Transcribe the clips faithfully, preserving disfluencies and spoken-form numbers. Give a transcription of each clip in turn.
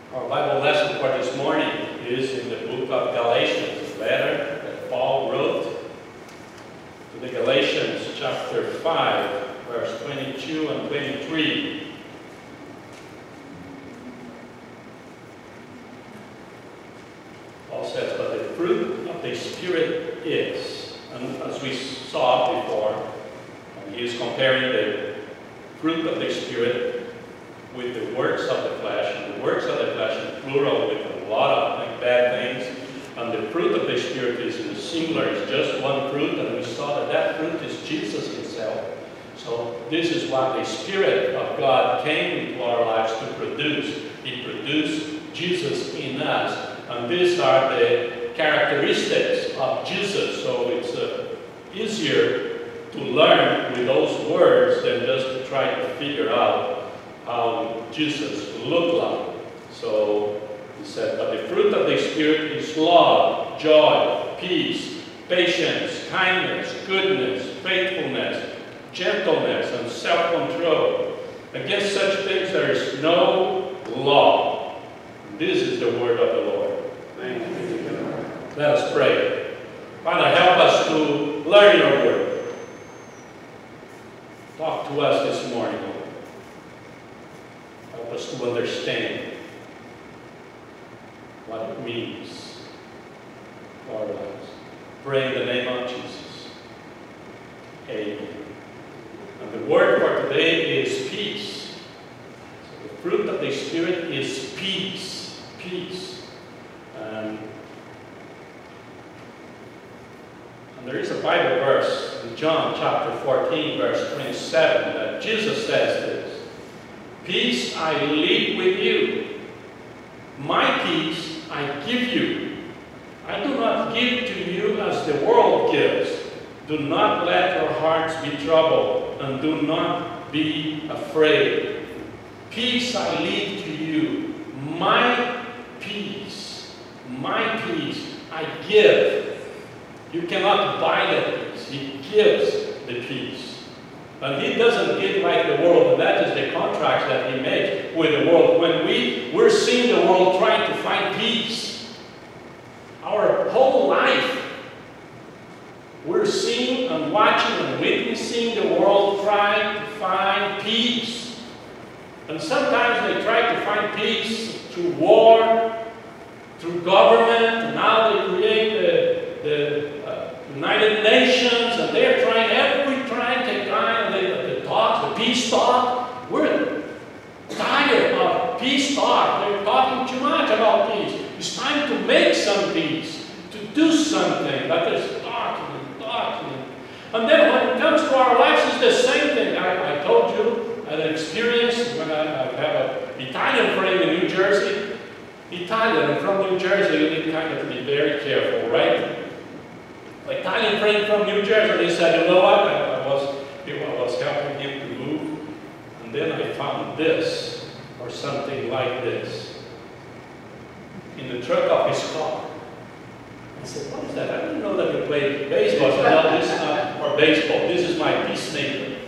Our Bible lesson for this morning is in the book of Galatians, a letter that Paul wrote to the Galatians, chapter five, verse twenty-two and twenty-three. Paul says, "But the fruit of the Spirit is," and as we saw before, he is comparing the fruit of the Spirit with the works of the flesh, and the works of the flesh in plural with a lot of like, bad things, and the fruit of the Spirit is in the singular, it's just one fruit, and we saw that that fruit is Jesus himself. So this is what the Spirit of God came into our lives to produce. He produced Jesus in us, and these are the characteristics of Jesus, so it's uh, easier to learn with those words than just to try to figure out how Jesus looked like. So he said, "But the fruit of the Spirit is love, joy, peace, patience, kindness, goodness, faithfulness, gentleness, and self-control. Against such things there is no law." This is the word of the Lord. Thank you. Let us pray. Father, help us to learn your word. Talk to us this morning, Lord. Help us to understand what it means for our lives. Pray in the name of Jesus. Amen. And the word for today is peace. So the fruit of the Spirit is peace. Peace. Um, and there is a Bible verse in John chapter fourteen, verse twenty-seven, that Jesus says this: "Peace I leave with you. My peace I give you. I do not give to you as the world gives. Do not let your hearts be troubled, and do not be afraid. Peace I leave to you. My peace, my peace I give." You cannot buy that peace. He gives the peace. And he doesn't give like the world, and that is the contract that he makes with the world. When we, we're seeing the world trying to find peace, our whole life, we're seeing and watching and witnessing the world trying to find peace. And sometimes they try to find peace through war, through government, and now they create the, the uh, United Nations, and they're trying every trying to kind of the, the talk, the peace talk. We're tired of peace talk. They're talking too much about peace. It's time to make some peace, to do something. But there's talking and talking. And then when it comes to our lives, it's the same thing. I, I told you an experience when I, I have an Italian friend in New Jersey. Italian, and from New Jersey, you need kind of to be very careful, right? An Italian friend from New Jersey, he said, "You know what? I, I was I was helping him to move, and then I found this, or something like this, in the trunk of his car." I said, "What is that? I didn't know that you played baseball." I said, "No, this is not for baseball. This is my peacemaker.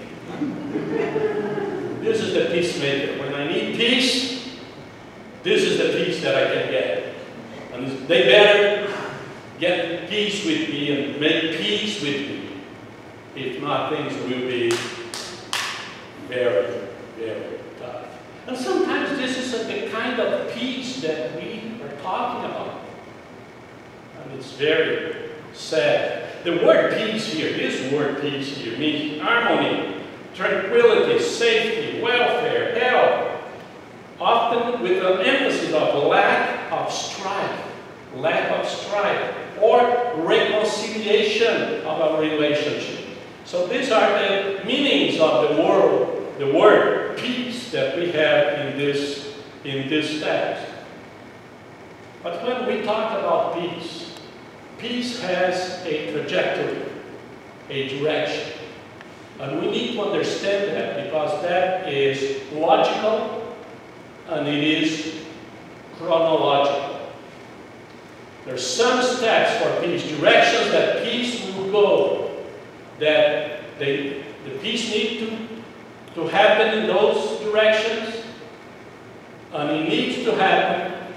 This is the peacemaker. When I need peace, this is the peace that I can get. And they better get peace with me and make peace with me. If not, things will be very, very tough." And sometimes this is the kind of peace that we are talking about. And it's very sad. The word peace here, this word peace here, means harmony, tranquility, safety, welfare, health, often with an emphasis of lack of strife, lack of strife, or reconciliation of a relationship. So these are the meanings of the word, the word peace that we have in this, in this text. But when we talk about peace, peace has a trajectory, a direction. And we need to understand that, because that is logical and it is chronological. There are some steps for peace, directions that peace will go, that they, the peace need to, to happen in those directions. And it needs to happen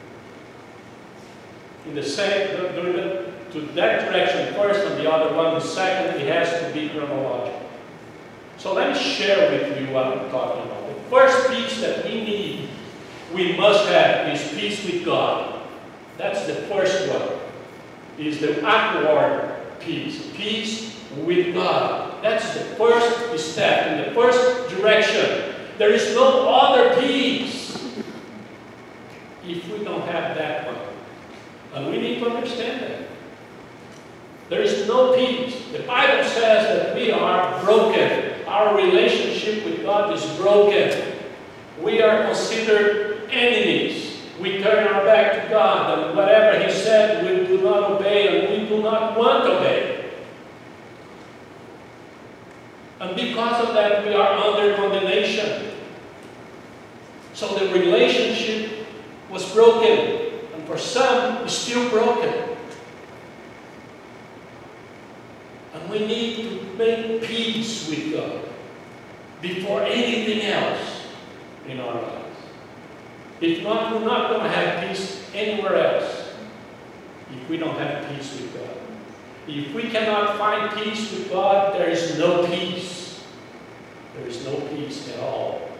in the same, to that direction first and the other one the second. It has to be chronological. So let me share with you what I'm talking about. The first peace that we need, we must have, is peace with God. That's the first one. Is the outward peace. Peace with God. That's the first step, in the first direction. There is no other peace if we don't have that one. And we need to understand that. There is no peace. The Bible says that we are broken. Our relationship with God is broken. We are considered enemies. We turn our back to God, and whatever He said, we do not obey, and we do not want to obey. And because of that, we are under condemnation. So the relationship was broken, and for some, it's still broken. And we need to make peace with God before anything else in our lives. If not, we're not going to have peace anywhere else if we don't have peace with God. If we cannot find peace with God, there is no peace. There is no peace at all.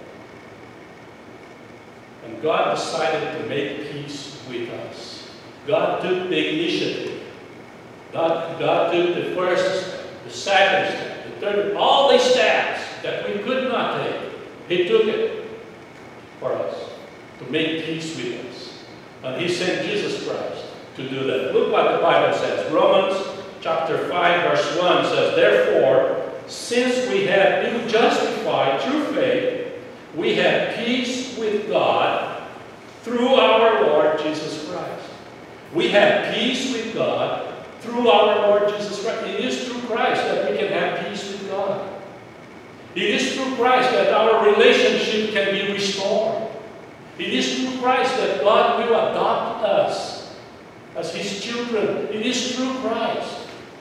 And God decided to make peace with us. God took the initiative. God, God took the first step, the second step, the third, all the steps that we could not take. He took it for us to make peace with us. And He sent Jesus Christ to do that. Look what the Bible says. Romans chapter five verse one says, "Therefore, since we have been justified through faith, we have peace with God through our Lord Jesus Christ." We have peace with God through our Lord Jesus Christ. It is through Christ that we can have peace with God. It is through Christ that our relationship can be restored. It is through Christ that God will adopt us as His children. It is through Christ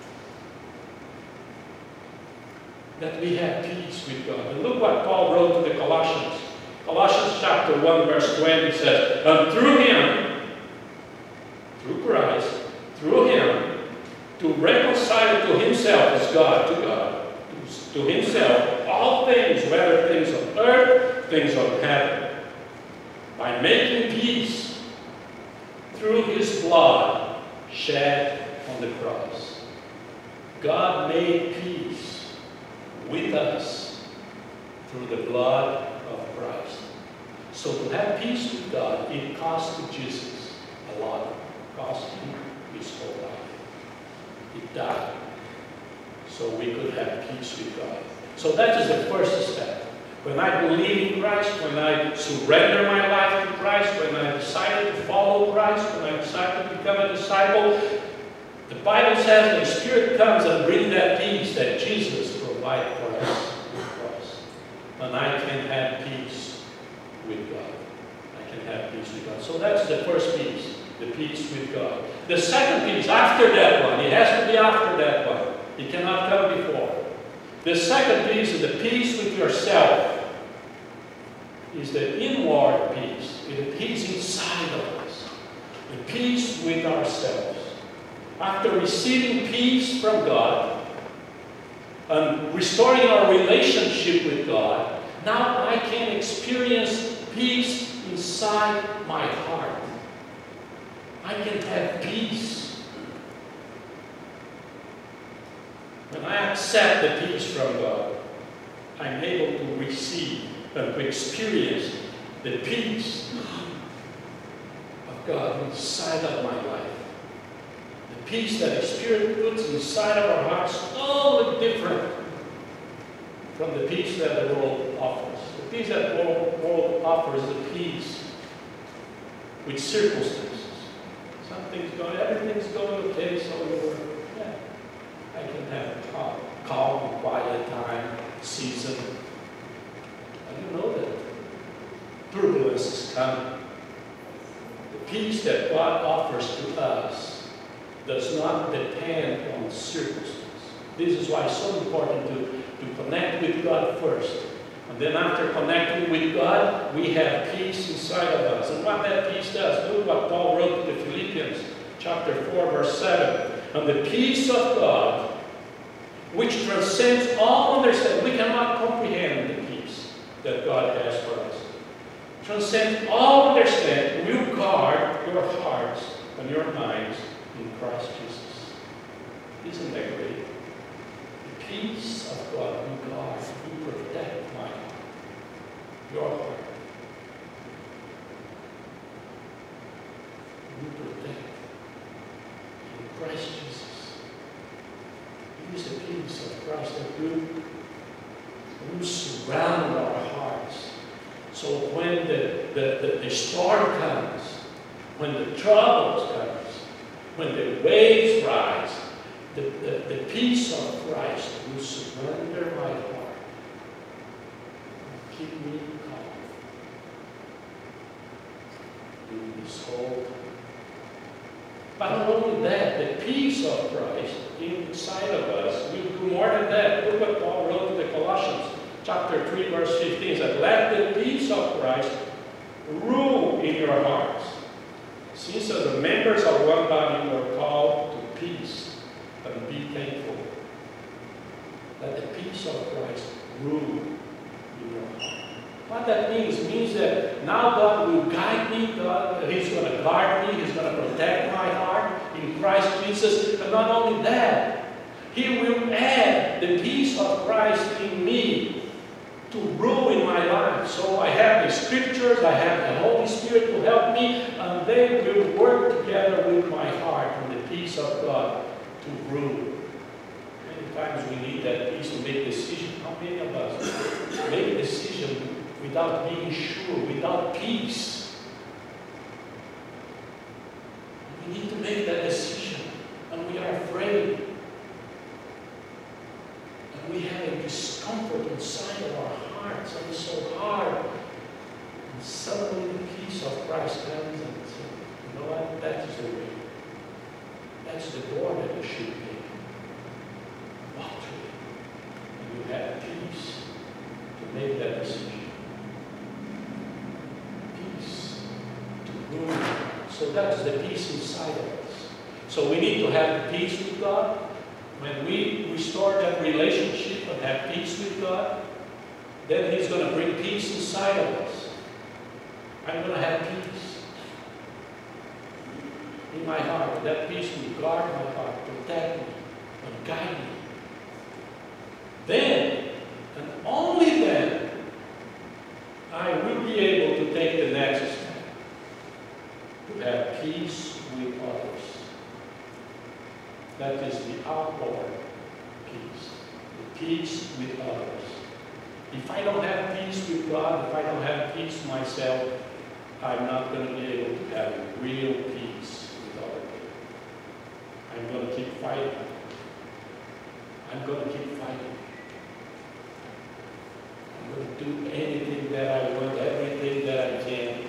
that we have peace with God. And look what Paul wrote to the Colossians. Colossians chapter one verse twenty says, "And through Him," through Christ, through Him, to reconcile to Himself as God, to God, to Himself, all things, whether things on earth, things on heaven, by making peace through His blood shed on the cross. God made peace with us through the blood of Christ. So to have peace with God, it cost Jesus a lot. It cost Him His whole life. He died so we could have peace with God. So that is the first step. When I believe in Christ, when I surrender my life to Christ, when I decided to follow Christ, when I decided to become a disciple, the Bible says the Spirit comes and brings that peace that Jesus provided for us on the cross. And I can have peace with God. I can have peace with God. So that's the first peace, the peace with God. The second peace, after that one, it has to be after that one. It cannot come before. The second peace is the peace with yourself. Is the inward peace, the peace inside of us, the peace with ourselves. After receiving peace from God and restoring our relationship with God, now I can experience peace inside my heart. I can have peace. When I accept the peace from God, I'm able to receive and to experience the peace of God inside of my life. The peace that the Spirit puts inside of our hearts is totally different from the peace that the world offers. The peace that the world, world offers is the peace with circumstances. Something's going, everything's going okay, so we're, yeah, I can have a calm, calm, quiet time, season. You know that turbulence is coming. The peace that God offers to us does not depend on circumstances. This is why it's so important to, to connect with God first And then after connecting with God, we have peace inside of us. And what that peace does, look what Paul wrote to the Philippians, chapter four, verse seven. And the peace of God, which transcends all understanding. We cannot comprehend the peace that God has for us. Transcends all understanding. Will guard your hearts and your minds in Christ Jesus. Isn't that great? The peace of God will guard, will protect my heart, your heart. Will protect in Christ Jesus. It is the peace of Christ that will, will surround our hearts. So when the, the, the, the storm comes, when the troubles comes, when the waves rise, the, the, the peace of Christ will surrender my heart and keep me calm in this whole time. But not only that, the peace of Christ inside of us will do more than that. Look what Paul wrote to the Colossians, chapter three, verse fifteen. He said, let the peace of Christ rule in your hearts. Since as the members of one body were called to peace and be thankful. Let the peace of Christ rule in your heart. What that means, means that now God will guide me, God, He's going to guard me, He's going to protect my heart in Christ Jesus. And not only that, He will add the peace of Christ in me to rule in my life. So I have the Scriptures, I have the Holy Spirit to help me, and they will work together with my heart and the peace of God to rule. Many times we need that peace to make decisions. How many of us make a decision without being sure, without peace? We need to make that decision, and we are afraid. And we have a discomfort inside of our hearts, and it's so hard. And suddenly the peace of Christ comes and says, you know what, that is the way. That's the door that you should take. Walk through it. And you have peace to make that decision. So that's the peace inside of us. So we need to have peace with God. When we restore that relationship and have peace with God, then He's going to bring peace inside of us. I'm going to have peace in my heart. That peace will guard my heart, protect me, and guide me. Then, and only then, I will be able to take the next step. To have peace with others. That is the outward peace. The peace with others. If I don't have peace with God, if I don't have peace myself, I'm not going to be able to have real peace with other people. I'm going to keep fighting. I'm going to keep fighting. I'm going to do anything that I want, everything that I can.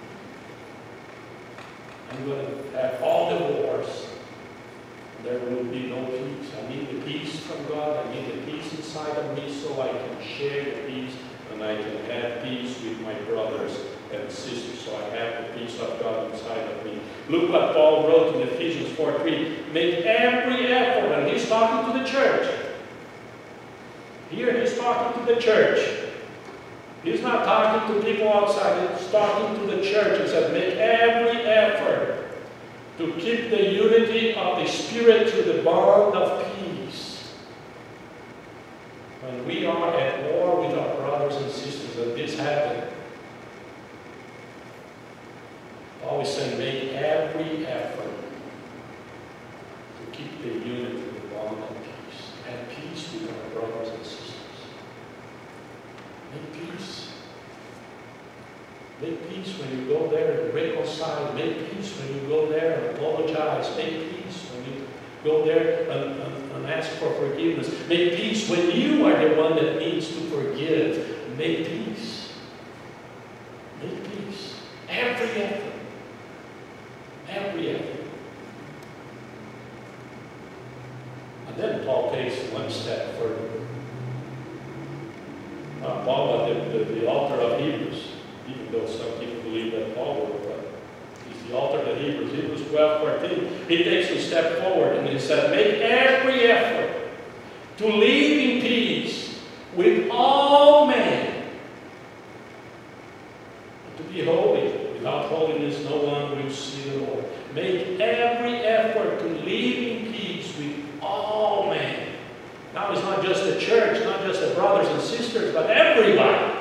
I'm going to have all the wars. There will be no peace. I need the peace from God. I need the peace inside of me so I can share the peace and I can have peace with my brothers and sisters. So I have the peace of God inside of me. Look what Paul wrote in Ephesians four three. Make every effort. And he's talking to the church. Here he's talking to the church. He's not talking to people outside. He's talking to the church. He said, make every effort to keep the unity of the Spirit through the bond of peace. When we are at war with our brothers and sisters, and this happens, always say, make every effort to keep the unity, the bond of peace. Have peace with our brothers and sisters. Make peace. Make peace when you go there and reconcile. Make peace when you go there and apologize. Make peace when you go there and, and, and ask for forgiveness. Make peace when you are the one that needs to forgive. Make peace. Make peace. Every effort. Every effort. And then Paul takes one step further. Uh, Paul, at the even though some people believe that Paul wrote, but he's the author of the Hebrews. Hebrews twelve, fourteen. He takes a step forward and he said, make every effort to live in peace with all men. To be holy. Without holiness, no one will see the Lord. Make every effort to live in peace with all men. Now it's not just the church, not just the brothers and sisters, but everybody.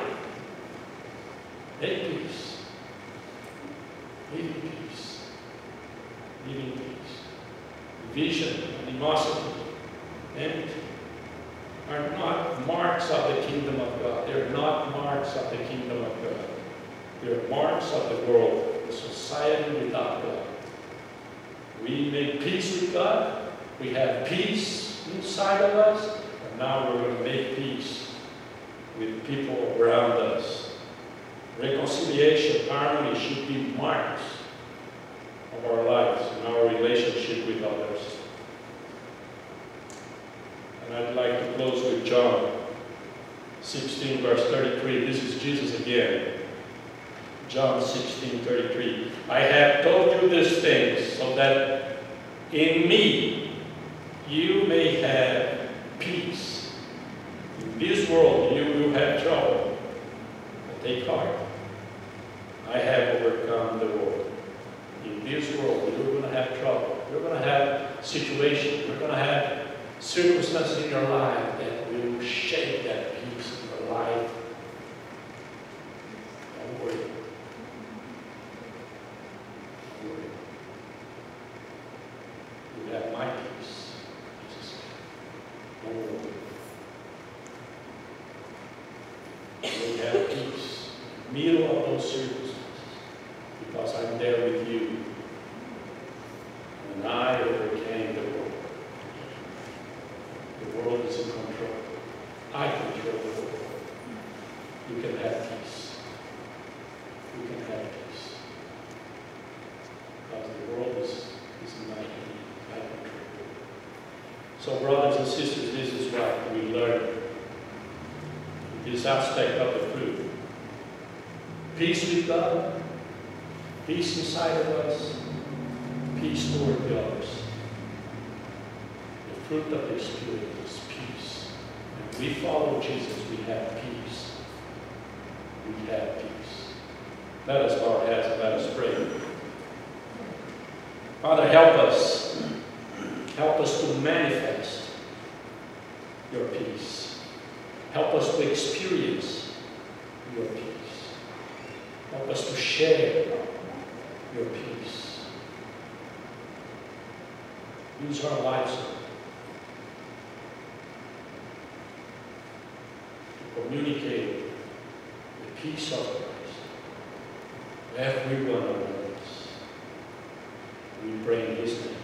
Make peace. Live in peace. Live in peace. Division, animosity, enmity are not marks of the kingdom of God. They're not marks of the kingdom of God. They're marks of the world, the society without God. We make peace with God. We have peace inside of us. And now we're going to make peace with people around us. Reconciliation, harmony should be marks of our lives and our relationship with others. And I'd like to close with John sixteen, verse thirty-three. This is Jesus again. John sixteen, thirty-three. I have told you these things so that in me you may have peace. In this world you will have trouble. But take heart. I have overcome the world. In this world you're going to have trouble. You're going to have situations. You're going to have circumstances in your life that will shake that peace in your life. Don't worry. You have my peace. Jesus. Don't worry. You have peace in the middle of those circumstances because I'm there with you. And I overcame the world. The world is in control. I control the world. You can have peace. You can have peace. Because the world is, is in my hand. I control it. So brothers and sisters, this is what we learn. This aspect of the fruit. Peace with God. Peace inside of us. Peace toward the others. The fruit of the Spirit is peace. When we follow Jesus, we have peace. We have peace. Let us bow our heads and let us pray. Father, help us. Help us to manifest your peace. Help us to experience your peace. Help us to share your peace. Use our lives to communicate the peace of Christ to every one of us. We pray in His name.